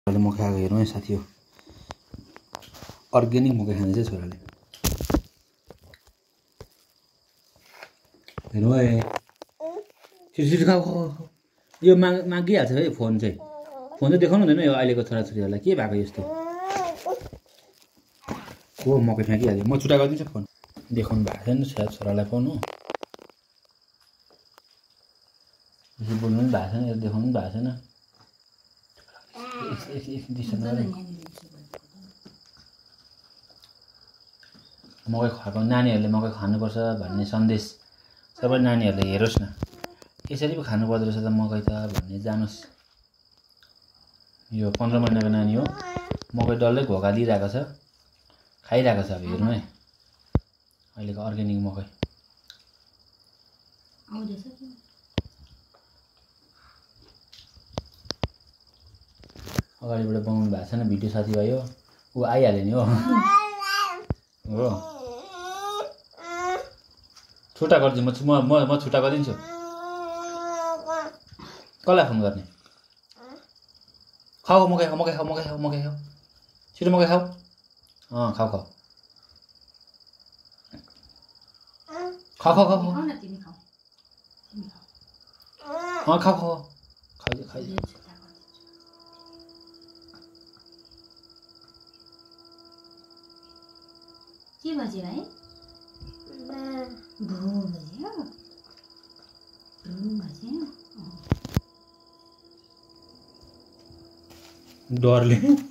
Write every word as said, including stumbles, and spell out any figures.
मकै खाएको हेर्नु है साथी हो अर्ग्यानिक मकै खाने चाहिँ छोराले हेर्नु है छिटो छिटो खाऊ खाऊ यो माग मागिहाल्छ है फोन चाहिँ फोन चाहिँ देखाउनु हुँदैन यो अहिलेको छोराछोरीहरूलाई के भएको यस्तो हो मकै फ्याँकिहाल्यो म छुट्टा गरिदिन्छु फोन देखाउनु भएको छैन छोरा छोरालाई फोन हो बोल्नु पनि भएको छैन यो देखाउनु पनि भएको छैन मकै खुवाएको नानीहरूले मकै खानुपर्छ भन्ने सन्देश सबै नानीहरूले हेरोस् न यसरी पो खानुपर्दो रहेछ त मकै त भन्ने जानोस् यो पन्ध्र महिनाको नानी हो मकै डल्लै घोगा दिइरहेको छ खाइरहेको छ अब हेर्नु है अहिलेको अर्ग्यानिक मकै अगाडिबाट बनाउनु भएको छैन भिडियो साथीभाइ हो ऊ आइहाल्यो नि हो हो छुट्टा गरिदिन्छु म म म छुट्टा गरिदिन्छु कसलाई फोन गर्ने खाऊ मकै खाऊ मकै खाऊ मकै खाऊ मकै खाऊ छिटो मकै खाऊ अँ खाऊ खाऊ खाऊ खाऊ खाऊ अँ खाऊ खाऊ खाइदियो खाइदियो के बज्यो है भू बज्यो भू बज्यो डरले